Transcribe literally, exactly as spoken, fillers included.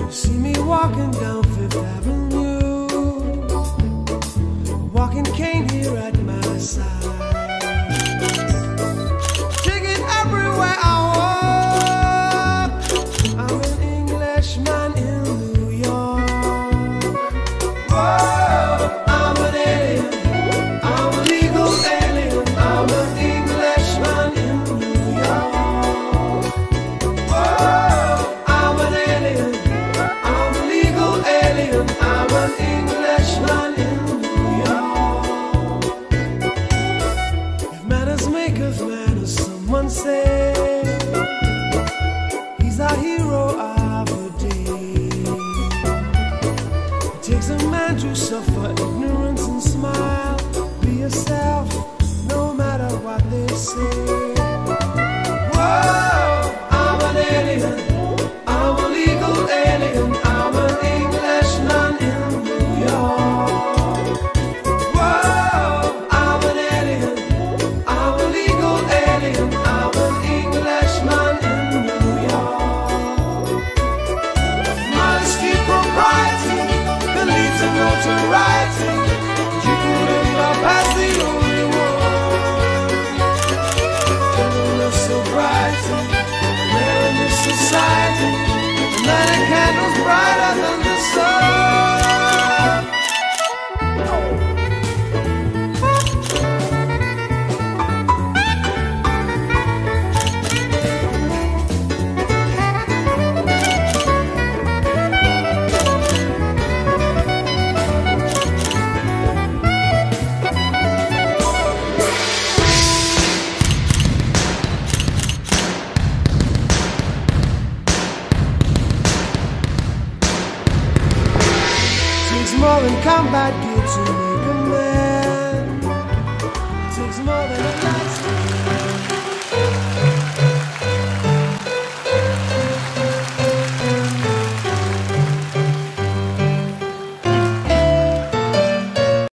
See me walking down Fifth Avenue, walking cane here at my side. Take it everywhere I walk. I'm an Englishman in New York. Whoa, I'm an alien. I'm a legal alien. I'm an Englishman in New York. Whoa, I'm an alien. I'm a legal alien. I'm an Englishman in New York. If manners maketh manners, someone say, he's our hero of the day. It takes a man to suffer ignorance and smile. Be yourself, no matter what they say. Whoa, I'm an alien. I'm a legal alien. I'm an Englishman in New York. Whoa, I'm an alien. I'm a legal alien. I'm an Englishman in New York. Modesty, propriety can lead to notoriety. You couldn't love as the only one. Illness, sobriety, there in this society, not a candle's brighter than the sun. Takes more than combat gear to me.